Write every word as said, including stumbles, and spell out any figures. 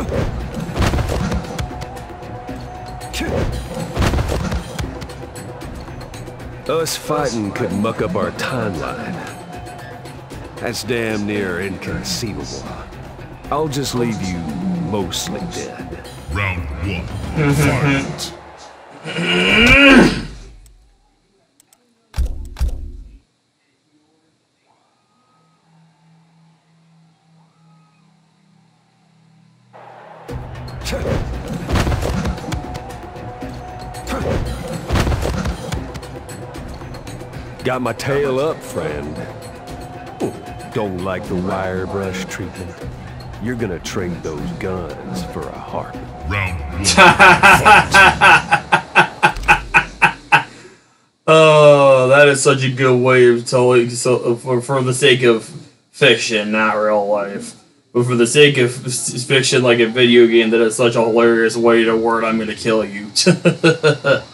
Us fighting could muck up our timeline. That's damn near inconceivable. I'll just leave you mostly dead. Round one. Fight. Got my tail up, friend. Don't like the wire brush treatment? You're gonna trade those guns for a heart. Round one. Oh, that is such a good way of telling. So, for, for the sake of fiction, not real life, but for the sake of fiction, like a video game, that is such a hilarious way to word "I'm gonna kill you."